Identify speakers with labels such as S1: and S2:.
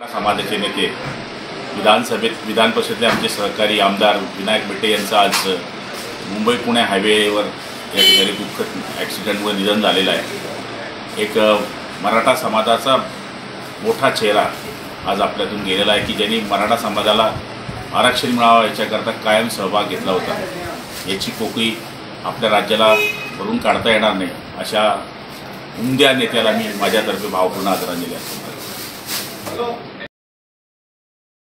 S1: समाजाचे नेते विधान परिषदेतले आमचे सहकारी आमदार विनायक मेटे यांचं आज मुंबई पुणे हायवेवर या ठिकाणी दुःखद ॲक्सिडेंटमुळे निधन झालेलं आहे। एक मराठा समाजाचा मोठा चेहरा आज आपल्यातून गेलेला आहे की ज्यांनी मराठा समाजाला आरक्षण मिळावं याच्याकरता कायम सहभाग घेतला होता। याची पोकळी आपल्या राज्याला भरून काढता येणार नाही अशा उमद्या नेत्याला मी माझ्यातर्फे भावपूर्ण आदरांजली अर्पण करतो।